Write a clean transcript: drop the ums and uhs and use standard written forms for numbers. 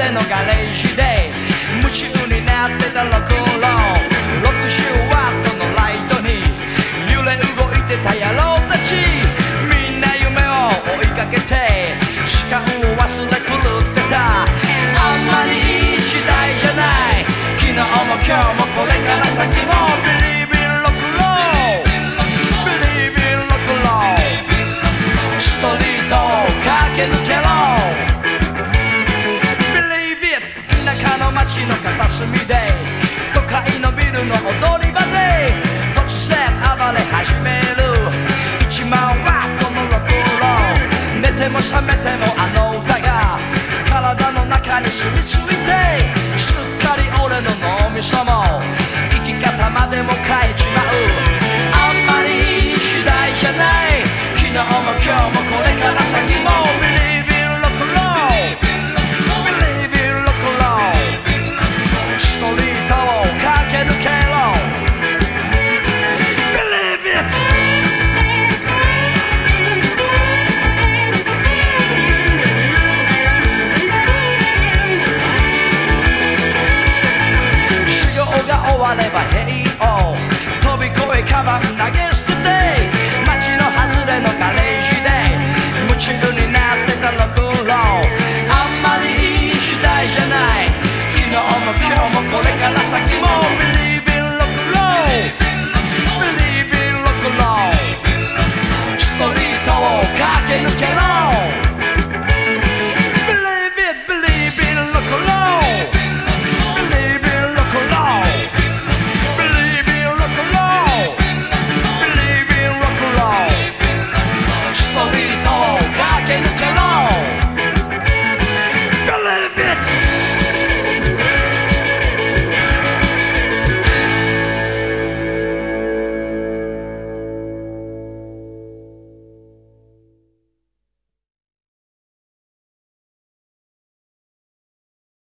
店のガレージで夢中になってたロックンロール60ワットのライトに揺れ動いてた野郎たちみんな夢を追いかけて時間を忘れ狂ってたあんまりいい時代じゃない昨日も今日もこれから先も Believe in rock and roll Believe in rock and roll ストリートを駆け抜けろ街の片隅で都会のビルの踊り場で突然暴れ始める1万ワットのロックンロール寝ても覚めてもあの歌が体の中に染みついてすっかり俺の脳みそも生き方までも変えちまうあんまりいい時代じゃない昨日も今日も